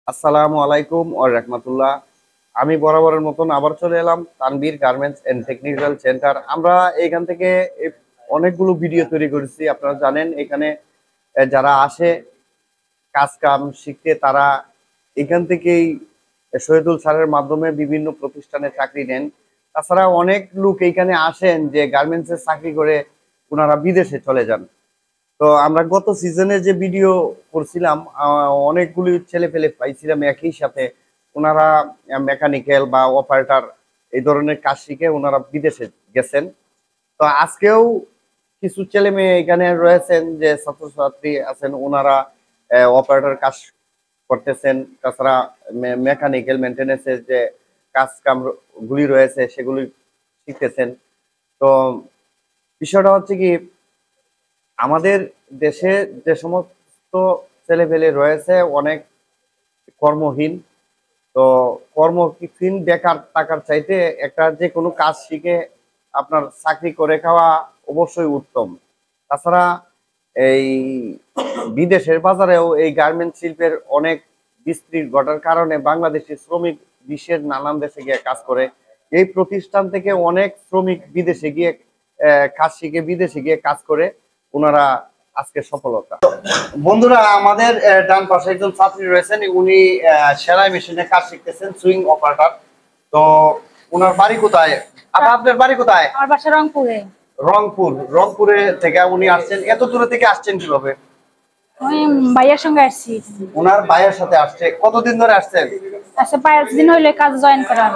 আসসালামু আলাইকুম ওয়া রাহমাতুল্লাহ। আমি বরাবরের মতন আবার চলে এলাম Tanvir garments and technical centre. আমরা এখান থেকে অনেকগুলো ভিডিও তৈরি করেছি। আপনারা জানেন এখানে যারা আসে কাজ কাম শিখতে তারা এখান থেকেই শহীদুল স্যারের মাধ্যমে বিভিন্ন প্রতিষ্ঠানে চাকরি নেন। তাছাড়া অনেক লোক এখানে আসেন যে গার্মেন্টসের চাকরি করে ওনারা বিদেশে চলে যান। তো আমরা গত সিজনে যে ভিডিও করছিলাম অনেকগুলি ছেলে পেলে পাইছিলাম একই সাথে ওনারা মেকানিক্যাল বা অপারেটর এই ধরনের কাজ শিখে ওনারা বিদেশে গেছেন। তো আজকেও কিছু ছেলে মেয়ে এখানে রয়েছেন যে ছাত্রছাত্রী আছেন ওনারা অপারেটর কাজ করতেছেন। তাছাড়া মেকানিক্যাল মেনটেন্যান্সের যে কাজ কাম গুলি রয়েছে সেগুলি শিখতেছেন। তো বিষয়টা হচ্ছে কি আমাদের দেশে যে সমস্ত ছেলেপেলে রয়েছে অনেক কর্মহীন। তো কর্মহীন বেকার টাকার চাইতে একটা যে কোনো কাজ শিখে আপনার চাকরি করে খাওয়া অবশ্যই উত্তম। তাছাড়া এই বিদেশের বাজারেও এই গার্মেন্ট শিল্পের অনেক বিস্তৃতি ঘটার কারণে বাংলাদেশি শ্রমিক বিশ্বের নানান দেশে গিয়ে কাজ করে। এই প্রতিষ্ঠান থেকে অনেক শ্রমিক বিদেশে গিয়ে কাজ শিখে বিদেশে গিয়ে কাজ করে ওনারা আজকে সফলতা। বন্ধুরা আমাদের ডান পাশে একজন ছাত্রী রয়েছেন, উনি সেলাই মেশিনে কাজ শিখতেছেন, সুইং অপারেটর। তো ওনার বাড়ি কোথায়? আপনার বাড়ি কোথায়? আমার বাসা রংপুরে। রংপুরে থেকে উনি আসছেন। এত দূরে থেকে আসছেন কিভাবে? আমি ভাইয়ার সঙ্গে আসছি। ওনার ভাইয়ের সাথে আসছে। কতদিন ধরে আসছেন? আচ্ছা 5 দিন হইলে কাজ জয়েন করার।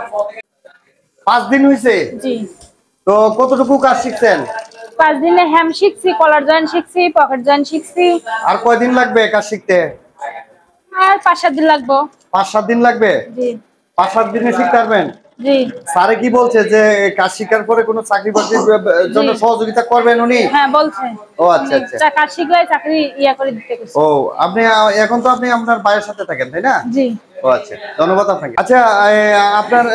5 দিন হইছে? জি। তো কতটুকু কাজ শিখছেন? 5 দিনে হ্যাম শিখছি, কলার জয়েন শিখছি, পকেট জয়েন শিখছি। আর কয়দিন লাগবে কাজ শিখতে? আর 5-7 দিন লাগবে। 5-7 দিন লাগবে? জি। 5-7 দিনে শিখতে পারবেন? জি। স্যারে কি বলছে যে কাজ শিখার পরে কোনো চাকরি বাকরির জন্য সহযোগিতা করবেন উনি? হ্যাঁ বলছে। ও আচ্ছা আচ্ছা। কাজ শিখলে চাকরি করে দিতে কইছে। ও আপনি এখন তো আপনি আপনার ভাইয়ের সাথে থাকেন তাই না? জি। ও আচ্ছা, ধন্যবাদ আপনাকে। আচ্ছা আপনার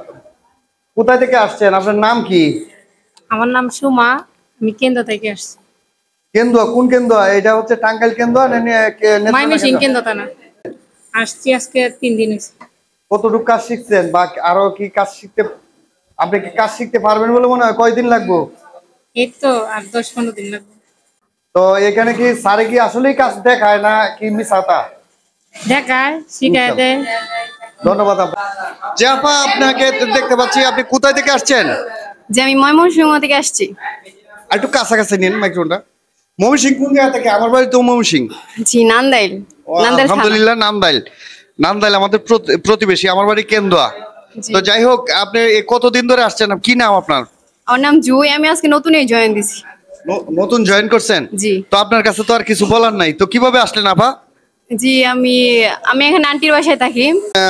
কোথায় থেকে আসছেন? আপনার নাম কি? আমার নাম সুমা, আমি কেন্দ্র থেকে আসছি। কেন্দুয়া? কোন কেন্দুয়া? এটা হচ্ছে টাঙ্গাইল কেন্দুয়া না ময়মনসিংহ কেন্দ্র থানা। আসছি আজকে 3 দিন হয়েছে। কতটুকু কাজ শিখছেন বা আরো কি কাজ শিখতে আপনি কি কাজ শিখতে পারবেন বলে মনে হয়? কয়দিন লাগবে? এই তো আর 10-15 দিন লাগবে। তো এখানে কি স্যারে কি আসলেই কাজ দেখায় না কি মিছাতা দেখায়, শিখায় দেয়। ধন্যবাদ। যে আপা আপনাকে দেখতে পাচ্ছি, আপনি কোথায় থেকে আসছেন? যে আমি ময়মনসিংহ থেকে আসছি। একটু কাছাকাছি নিন মাইক্রোফোনটা। ময়মনসিংহ কোন জায়গা থেকে? আমার বাড়ি তো ময়মনসিংহ। জি, নান্দাইল। আলহামদুলিল্লাহ, নান্দাইল আমাদের প্রতিবেশী। আমার বাড়ি কেন্দুয়া। তো যাই হোক, আপনি কতদিন ধরে আসছেন? কি নাম আপনার? আমার নাম জুই, আমি আজকে নতুনই জয়েন দিছি। নতুন জয়েন করছেন? জি। তো আপনার কাছে তো আর কিছু বলার নাই, তো কিভাবে আসলেন আপা? জি, আমি এখানে আন্টির বাসায় থাকি।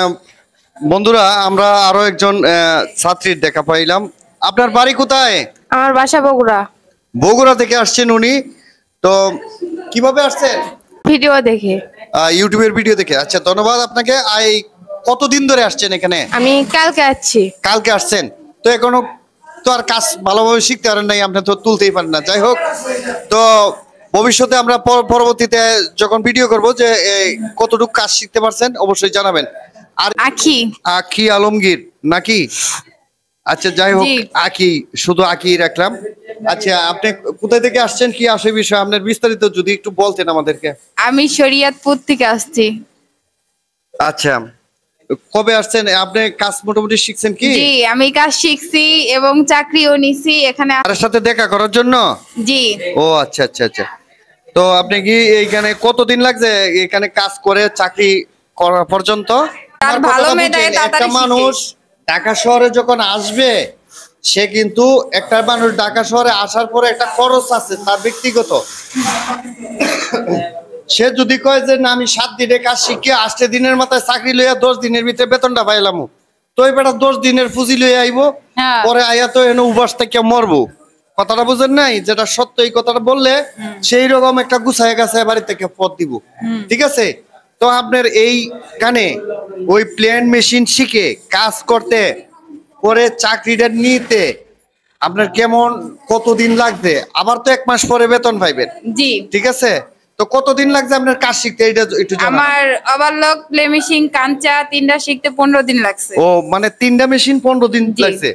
বন্ধুরা আমরা আরো একজন ছাত্রীর দেখা পাইলাম। আপনার বাড়ি কোথায়? আমার বাসা বগুড়া। বগুড়া থেকে আসছেন উনি। তো কিভাবে আসছেন? ভিডিও দেখে। ইউটিউবের ভিডিও দেখে। আচ্ছা, ধন্যবাদ আপনাকে। কতদিন ধরে আসছেন এখানে? আমি কালকে আসছি। কালকে আসছেন। তো এখনো তো আর কাজ ভালোভাবে শিখতে পারেন নাই, আপনি তো তুলতেই পারেন না। যাই হোক, তো ভবিষ্যতে আমরা পরবর্তীতে যখন ভিডিও করব যে কতটুকু কাজ শিখতে পারছেন অবশ্যই জানাবেন। আর আখি আলমগীর নাকি? আচ্ছা, যাই হোক, আখি, শুধু আখি রাখলাম। আচ্ছা, আপনি কোথায় থেকে আসছেন, কি আসে বিষয় আপনার বিস্তারিত যদি একটু বলতেন আমাদেরকে। আমি শরীয়তপুর থেকে আসছি। আচ্ছা, কবে আসছেন? আপনি কাজ মোটামুটি শিখছেন কি? জি, আমি কাজ শিখছি এবং চাকরিও নিছি এখানে। তার সাথে দেখা করার জন্য? জি। ও আচ্ছা আচ্ছা আচ্ছা। তো আপনি কি এইখানে কতদিন লাগছে এখানে কাজ করে চাকরি করা পর্যন্ত? তার ভালো মেধায় একটা মানুষ ঢাকা শহরে যখন আসবে, সে কিন্তু একটা মানুষ ঢাকা শহরে আসার পরে একটা খরচ আছে তার ব্যক্তিগত। সে যদি কয় যে না আমি 7 দিনে কাজ শিখে 8 দিনের মাথায় চাকরি লইয়া 10 দিনের ভিতরে বেতনটা পাইলাম, তো এই বেটা 10 দিনের পুঁজি লইয়া আইবো, পরে আইয়া তো এনে উবাস থেকে মরবো। কথাটা বুঝেন নাই? যেটা সত্য এই কথাটা বললে সেই রকম একটা গুছায় গেছে বাড়ি থেকে পথ দিব। ঠিক আছে? তো আপনার এইখানে ওই প্লেন মেশিন শিখে কাজ করতে পরে চাকরিটা নিতে আপনার কেমন কতদিন লাগবে? আবার তো 1 মাস পরে বেতন পাইবেন। জি। ঠিক আছে? তো তো কতদিন লাগছে আপনার কাজ শিখতে এটা একটু জানান। আমার ওভারলক, প্লে মেশিন, কাঞ্চা 3টা শিখতে 15 দিন লাগছে। ও মানে 3টা মেশিন 15 দিন জি। লাগছে।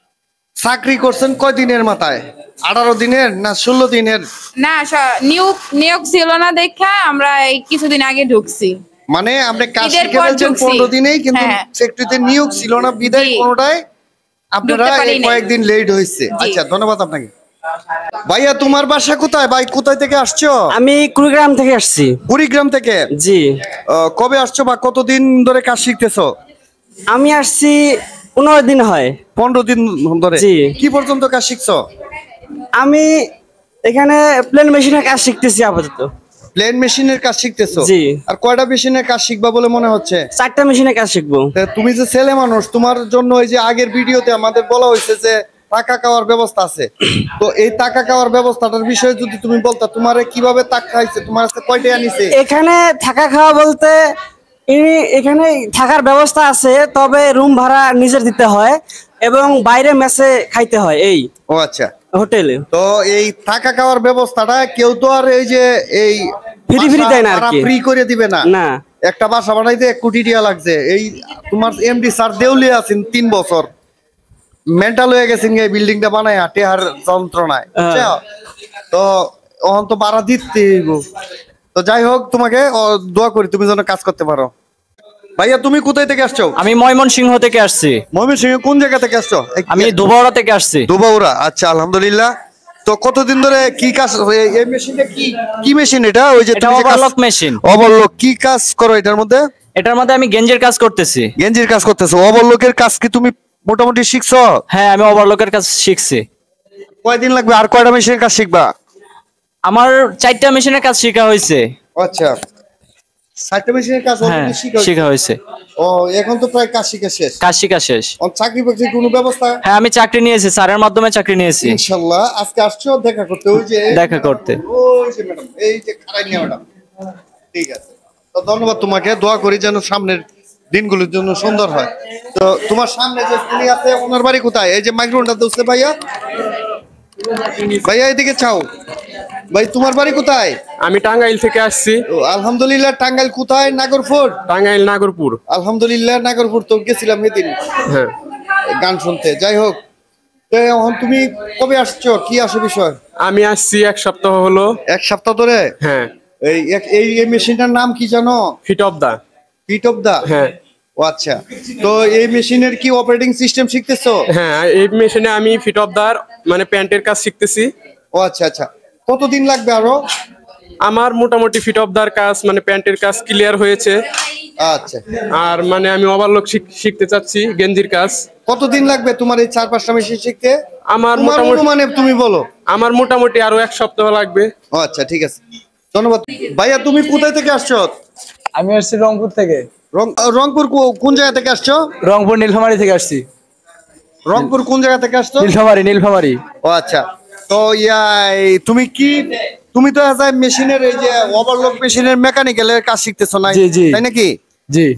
চাকরি করছেন কয় দিনের মাথায়? 18 দিনের না 16 দিনের? না, নিয়োগ ছিল না দেখা আমরা এই কিছুদিন আগে ঢুকছি। মানে আপনি কাজ ঈদের শিখে পর ফেলছেন ঢুকছি। 15 দিনেই, কিন্তু হ্যাঁ। সেক্টরিতে নিয়োগ ছিল না বিদায় জি। কোনোটাই আপনারা ঢুকতে পারি এই নাই। কয়েকদিন লেট হয়েছে। জি। আচ্ছা, ধন্যবাদ আপনাকে। ভাইয়া তোমার বাসা কোথায়? ভাই কোথায় থেকে আসছো? আমি কুড়িগ্রাম থেকে আসছি। কুড়িগ্রাম থেকে? জি। কবে আসছো বা কতদিন ধরে কাজ শিখতেছো? আমি আসছি 15 দিন হয়। 15 দিন ধরে? জি। কি পর্যন্ত কাজ শিখছো? আমি এখানে প্লেন মেশিনের কাজ শিখতেছি আপাতত। প্লেন মেশিনের কাজ শিখতেছো? জি। আর কয়টা মেশিনের কাজ শিখবা বলে মনে হচ্ছে? 4টা মেশিনের কাজ শিখবো। তা তুমি যে ছেলে মানুষ, তোমার জন্য ওই যে আগের ভিডিওতে আমাদের বলা হয়েছে যে টাকা খাওয়ার ব্যবস্থা আছে, তো এই টাকা খাওয়ার ব্যবস্থাটার বিষয়ে যদি তুমি বলতা, তোমারে কিভাবে টাকা খাইছে, তোমার কাছে কয়টা আনিছে? এখানে থাকা খাওয়া বলতে এখানে থাকার ব্যবস্থা আছে, তবে রুম ভাড়া নিজের দিতে হয় এবং বাইরে মেসে খাইতে হয় এই ও আচ্ছা। হোটেলে। তো এই থাকা খাওয়ার ব্যবস্থাটা কেউ তো আর এই যে এই ফ্রি দেয় না আর কি। ফ্রি করে দিবে না। না। একটা বাসা বানাইতে 1 কোটি টাকা লাগছে। এই তোমার এমডি স্যার দেউলিয়া আছেন 3 বছর, মেন্টাল হয়ে গেছেন এই বিল্ডিংটা বানায় টেহার যন্ত্রণায়, বুঝছো? তো ওহন তো ভাড়া দিতে হইব। তো যাই হোক, তোমাকে দোয়া করি তুমি যেন কাজ করতে পারো। ভাইয়া তুমি কোথায় থেকে আসছো? আমি ময়মনসিংহ থেকে আসছি। ময়মনসিংহ কোন জায়গা থেকে আসছো? আমি দুবাউড়া থেকে আসছি। দুবাউড়া, আচ্ছা আলহামদুলিল্লাহ। তো কতদিন ধরে কি কাজ এই মেশিনে? কি মেশিন এটা? ওই যে এটা ওভারলক মেশিন। ওভারলক কি কাজ করো এটার মধ্যে? এটার মধ্যে আমি গেঞ্জের কাজ করতেছি। গেঞ্জির কাজ করতেছো? ওভারলকের কাজ কি তুমি মোটামুটি শিখছো? হ্যাঁ, আমি ওভারলকের কাজ শিখছি। কয়দিন লাগবে? আর কয়টা মেশিনের কাজ শিখবা? আমার 4টা মেশিনের কাজ শেখা হয়েছে। আচ্ছা, 7টা মেশিনের কাজ হ্যাঁ, অলরেডি শিখা শেখা হয়েছে। ও, এখন তো প্রায় কাজ শিখা শেষ। কাজ শেখা শেষ। চাকরি বাকরির কোনো ব্যবস্থা? হ্যাঁ, আমি চাকরি নিয়েছি, স্যারের মাধ্যমে চাকরি নিয়েছি। ইনশাআল্লাহ। আজকে আসছো দেখা করতে? ওই যে দেখা করতে। ওই যে ম্যাডাম, এই যে খারাইনিয়া ম্যাডাম। ঠিক আছে, তো ধন্যবাদ তোমাকে। দোয়া করি যেন সামনের দিনগুলোর জন্য সুন্দর হয়। তো তোমার সামনে যে স্ত্রী আছে, ওনার বাড়ি কোথায়? এই যে মাইক্রোফোনটা দোস্তে ভাইয়া, ভাইয়া এদিকে চাও। ভাই তোমার বাড়ি কোথায়? আমি টাঙ্গাইল থেকে আসছি। ও, আলহামদুলিল্লাহ। টাঙ্গাইল কোথায়? নাগরপুর? টাঙ্গাইল নাগরপুর। আলহামদুলিল্লাহ, নাগরপুর তো গেছিলাম এদিন হ্যাঁ, গান শুনতে। যাই হোক, তো এখন তুমি কবে আসছো? কি আসে বিষয়? আমি আসছি 1 সপ্তাহ হলো। 1 সপ্তাহ ধরে? হ্যাঁ। এই মেশিনটার নাম কি জানো? Feed off the. Feed off the? হ্যাঁ। ও আচ্ছা। তো এই মেশিনের কি অপারেটিং সিস্টেম শিখতেছো? হ্যাঁ, এই মেশিনে আমি ফিট অফ দার মানে প্যান্টের কাজ শিখতেছি। ও আচ্ছা আচ্ছা। কতদিন লাগবে আরো? আমার মোটামুটি ফিট অফ দার কাজ মানে প্যান্টের কাজ ক্লিয়ার হয়েছে। আচ্ছা। আর মানে আমি ওভারলক শিখতে চাচ্ছি, গেঞ্জির কাজ। কতদিন লাগবে তোমার এই 4-5টা মেশিন শিখতে? আমার তোমার মোটামুটি অনুমানে তুমি বলো। আমার মোটামুটি আরো 1 সপ্তাহ লাগবে। ও আচ্ছা, ঠিক আছে, ধন্যবাদ। ভাইয়া তুমি কোথায় থেকে আসছো? আমি আসছি রংপুর থেকে। রংপুর কোন জায়গা থেকে আসছো? রংপুর নীলফামারী থেকে আসছি। রংপুর কোন জায়গা থেকে আসছো? নীলফামারী। ও আচ্ছা। তো তুমি তো মেশিনের এই যে ওভারলক মেশিনের মেকানিক্যালের কাজ শিখতেছো না? জি, জি। তাই নাকি? জি,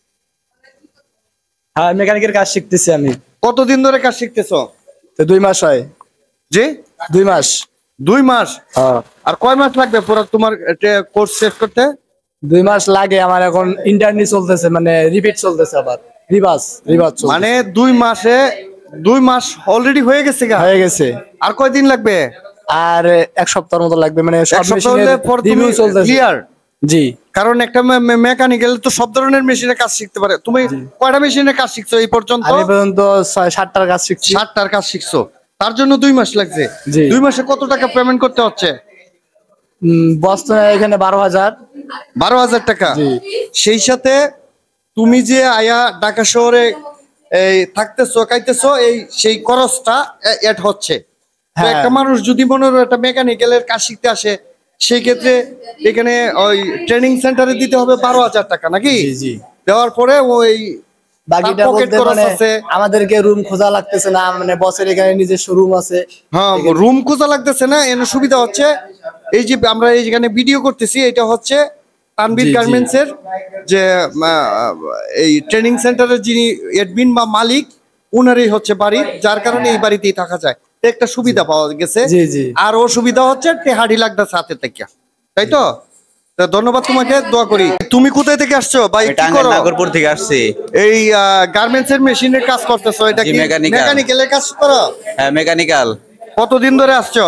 হ্যাঁ, মেকানিকের কাজ শিখতেছি আমি। কতদিন ধরে কাজ শিখতেছো? তো 2 মাস হয়। জি, 2 মাস। 2 মাস? হ্যাঁ, আর কয় মাস লাগবে পুরো তোমার কোর্স শেষ করতে? 2 মাস লাগে আমার। এখন ইন্টারনি চলতেছে, মানে রিপিট চলতেছে, আবার রিভার্স চলতেছে। মানে 2 মাস অলরেডি হয়ে গেছে গা? হয়ে গেছে। আর কয়দিন লাগবে? আর 1 সপ্তাহের মতো লাগবে, মানে সব 1 সপ্তাহ মেশিনের হলে পর তুমি রিভিউ চলতেছে। ক্লিয়ার? জি। কারণ একটা মেকানিক্যাল তো সব ধরনের মেশিনে কাজ শিখতে পারে। তুমি কয়টা মেশিনে কাজ শিখছো এই পর্যন্ত? আমি পর্যন্ত 7টার কাজ শিখছি। 7টার কাজ শিখছো, তার জন্য 2 মাস লাগছে। জি। 2 মাসে কত টাকা পেমেন্ট করতে হচ্ছে? বস্তা এখানে 12,000। 12,000 টাকা। জি। সেই সাথে তুমি যে আয়া ঢাকা শহরে এই থাকতেছো খাইতেছো, সেই খরচটা এড হচ্ছে। তো হ্যাঁ। একটা মানুষ যদি মনে হয় একটা মেকানিক্যালের কাজ শিখতে আসে, সেই ক্ষেত্রে এখানে ওই ট্রেনিং সেন্টারে দিতে হবে 12,000 টাকা নাকি? জি, জি। দেওয়ার পরে ওই বাকিটা পকেট বলতে খরচ মানে আছে। আমাদেরকে রুম খোঁজা লাগতেছে না, মানে বসের এখানে নিজস্ব রুম আছে। হ্যাঁ, রুম খোঁজা লাগতেছে না। এর সুবিধা হচ্ছে এই যে আমরা এইখানে ভিডিও করতেছি, এটা হচ্ছে তানভীর জি, জি। গার্মেন্টস এর যে এই ট্রেনিং সেন্টারের যিনি অ্যাডমিন বা মালিক, উনারই হচ্ছে বাড়ি, যার কারণে এই বাড়িতেই থাকা যায়। তো একটা সুবিধা পাওয়া গেছে। জি, জি। আর অসুবিধা হচ্ছে টেহাডি লাগতেছে হাতে থেকে, তাই তো? তো ধন্যবাদ তোমাকে, দোয়া করি। তুমি কোথায় থেকে আসছো ভাই? কি করো? নাগরপুর থেকে আসছি। এই গার্মেন্টস এর মেশিনের কাজ করতেছো, এটা জি, কি মেকানিক্যাল। মেকানিক্যালের কাজ করো? হ্যাঁ, মেকানিক্যাল। কতদিন ধরে আসছো?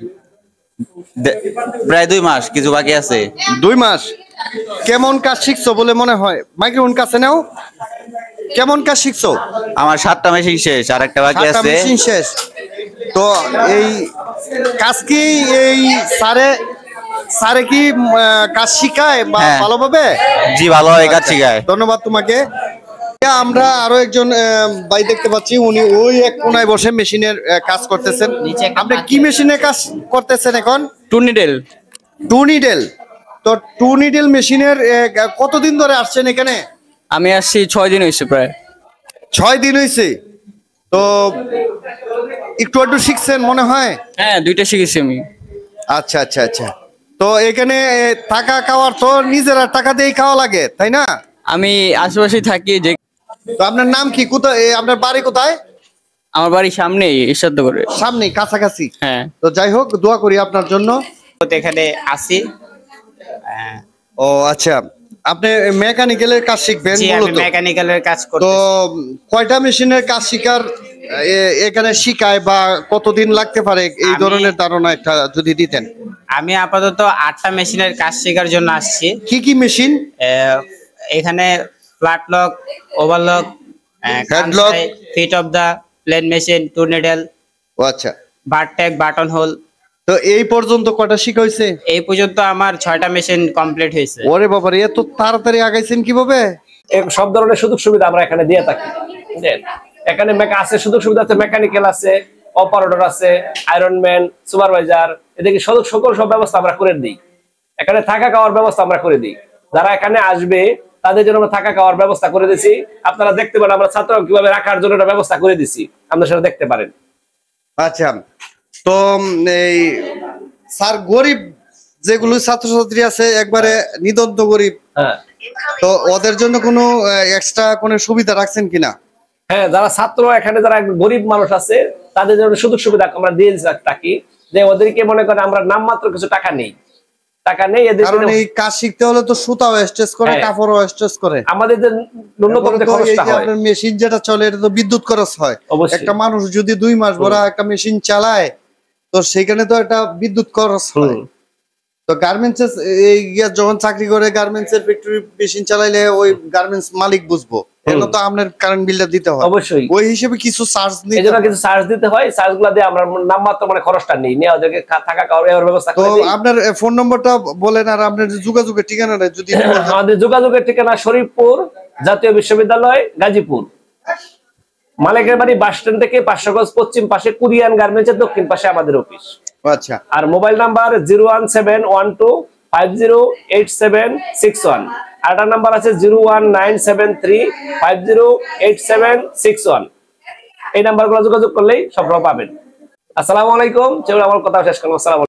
প্রায় 2 মাস, কিছু বাকি আছে। 2 মাস। কেমন কাজ শিখছো বলে মনে হয়? মাইক্রোফোন কাছে নাও। কেমন কাজ শিখছো? আমার 7টা মেশিন শেষ, আর একটা বাকি 7টা আছে। মেশিন শেষ। তো এই কাজ কি এই স্যারে কি কাজ শিখায় বা হ্যাঁ। ভালোভাবে? জি, ভালো হয় কাজ শিখায়। ধন্যবাদ তোমাকে। আমরা আরো একজন ভাই দেখতে পাচ্ছি, উনি ওই এক কোনায় বসে মেশিনের কাজ করতেছেন। আপনি কি মেশিনের কাজ করতেছেন এখন? Two needle. Two needle. তো টু নিডেল মেশিনের কতদিন ধরে আসছেন এখানে? আমি আসছি 6 দিন হয়েছে প্রায়। 6 দিন হয়েছে। তো একটু একটু শিখছেন মনে হয়? হ্যাঁ, 2টা শিখেছি আমি। আচ্ছা আচ্ছা আচ্ছা। তো এখানে টাকা খাওয়ার তো নিজেরা টাকা দিয়েই খাওয়া লাগে, তাই না? আমি আশেপাশেই থাকি। যে তো আপনার নাম কি? কোথায় আপনার বাড়ি কোথায়? আমার বাড়ির সামনেই, ঈশ্বরদ করে। সামনে, কাছাকাছি। হ্যাঁ। তো যাই হোক, দোয়া করি আপনার জন্য। এখানে আসি। ও আচ্ছা, আপনি মেকানিক্যালের কাজ শিখবেন মূলত? মেকানিক্যালের কাজ তো কয়টা মেশিনের কাজ শিখার এখানে শিখায় বা কতদিন লাগতে পারে, এই ধরনের ধারণা একটা যদি দিতেন। আমি আপাতত 8টা মেশিনের কাজ শেখার জন্য আসছি। কি কি মেশিন? এখানে flat lock, overlock, headlock, feed off the plain machine, two needle, ও আচ্ছা। Bartack, button hole. তো এই পর্যন্ত কয়টা শিখা হয়েছে? এই পর্যন্ত আমার 6টা মেশিন কমপ্লিট হয়েছে। ওরে বাবারে, এত তাড়াতাড়ি আগাইছেন কিভাবে? সব ধরনের সুযোগ সুবিধা আমরা এখানে দিয়ে থাকি। এখানে আছে সুযোগ সুবিধা আছে, মেকানিক্যাল আছে, অপারেটর আছে, আয়রনম্যান, সুপারভাইজার, এদিকে সকল সব ব্যবস্থা আমরা করে দিই। এখানে থাকা খাওয়ার ব্যবস্থা আমরা করে দিই। যারা এখানে আসবে তাদের জন্য আমরা থাকা খাওয়ার ব্যবস্থা করে দিছি। আপনারা দেখতে পারেন আমরা ছাত্র কিভাবে রাখার জন্য একটা ব্যবস্থা করে দিছি, আপনারা সেটা দেখতে পারেন। আচ্ছা, তো এই স্যার গরিব যেগুলো ছাত্রছাত্রী আছে একবারে নিদন্ত গরিব, হ্যাঁ, তো ওদের জন্য কোনো এক্সট্রা কোনো সুবিধা রাখছেন কিনা? হ্যাঁ, যারা ছাত্র এখানে যারা গরিব মানুষ আছে তাদের জন্য সুযোগ সুবিধা আমরা দিয়ে থাকি, যে ওদেরকে মনে করেন আমরা নামমাত্র কিছু টাকা নেই এদের। কারণ এই কাজ শিখতে হলে তো সুতাও স্ট্রেস করে, কাপড়ও স্ট্রেস করে, আমাদের যে ন্যূনতম যে খরচটা হয়। আপনার মেশিন যেটা চলে এটা তো বিদ্যুৎ খরচ হয়। একটা মানুষ যদি 2 মাস ভরা একটা মেশিন চালায়, তো সেখানে তো একটা বিদ্যুৎ খরচ হয়। তো গার্মেন্টস এই যখন চাকরি করে গার্মেন্টস এর ফ্যাক্টরি মেশিন চালাইলে ওই গার্মেন্টস মালিক বুঝবো, এজন্য তো আপনার কারেন্ট বিলটা দিতে হয় অবশ্যই। ওই হিসেবে কিছু চার্জ দিতে, এজন্য কিছু চার্জ দিতে হয়। চার্জগুলো দিয়ে আমরা নামমাত্র মানে খরচটা নেই, নিয়ে ওদেরকে থাকা খাওয়ার ব্যবস্থা তো করে দিই। আপনার ফোন নম্বরটা বলেন, আর আপনার যোগাযোগের ঠিকানাটা যদি। আমাদের যোগাযোগের ঠিকানা শরীফপুর জাতীয় বিশ্ববিদ্যালয়, গাজীপুর, মালিকের বাড়ি বাস স্ট্যান্ড থেকে 500 গজ পশ্চিম পাশে, কুরিয়ান গার্মেন্টস এর দক্ষিণ পাশে আমাদের অফিস। আচ্ছা। আর মোবাইল নাম্বার 01712508761। আরেকটা নাম্বার আছে 01973508761। এই নাম্বারগুলো যোগাযোগ করলেই সব পাবেন। আসসালামু আলাইকুম। চলুন আমার কথা শেষ করলাম। আসসালামু আলাইকুম।